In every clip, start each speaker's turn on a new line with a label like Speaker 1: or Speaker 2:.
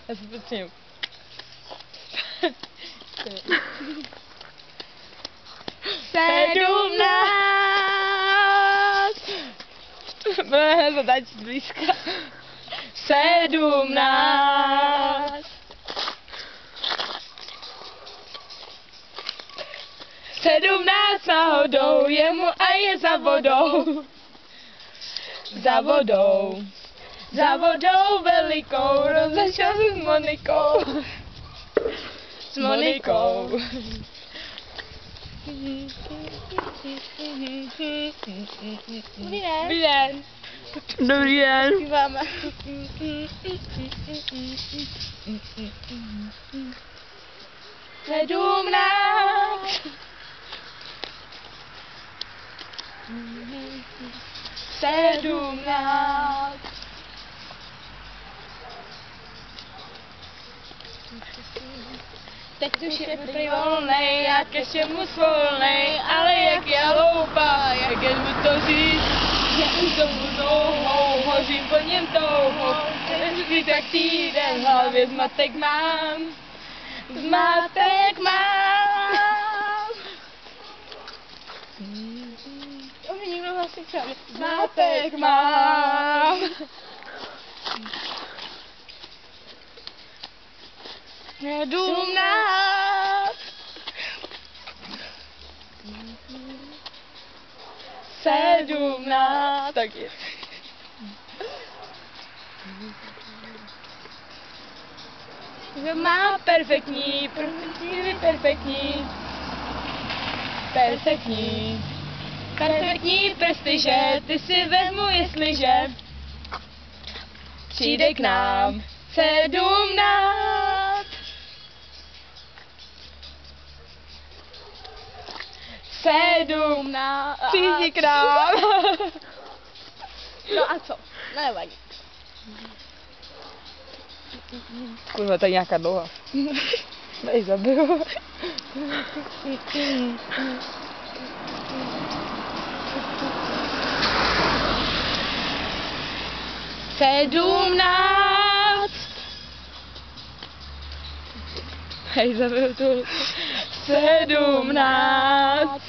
Speaker 1: Já se počinu. Budeme zatáčet blízka. 17. 17 náhodou jemu a je za vodou. Za vodou. Za vodou velikou rozešel se s Monikou. S Monikou.
Speaker 2: Dobrý den.
Speaker 1: Dobrý den.
Speaker 3: Dobrý den.
Speaker 2: Zpíváme.
Speaker 1: Sedmnáct. 17. Teď už je prý volnej, já ke všemu svolnej, ale jak je hloupá, jak jen mu to říct, že už tomu nohou, hořím po něm touhou, ten tak týden v hlavě zmatek mám, zmatek mám.
Speaker 2: Už nikdo vlastně chtěl.
Speaker 1: Zmatek mám. Sedmnáct. 17. Tak je. Má perfektní, perfektní, perfektní. Perfektní. Perfektní prestiže, ty si vezmu, jestliže přijde k nám 17. 17.
Speaker 3: Přijdi k nám.
Speaker 2: No a co? No nevadí.
Speaker 3: Kurva, to je nějaká dlouhá. Dej zabiju. Hej, zabiju tu.
Speaker 1: 17.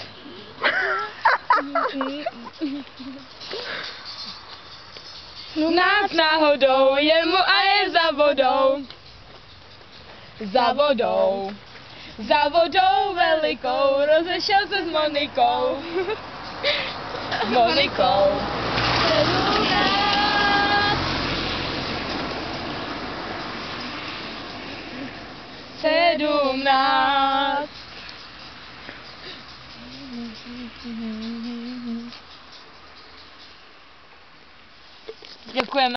Speaker 1: 17 náhodou jemu a je za vodou. Za vodou. Za vodou velikou rozešel se s Monikou. S Monikou. 17. Děkujeme.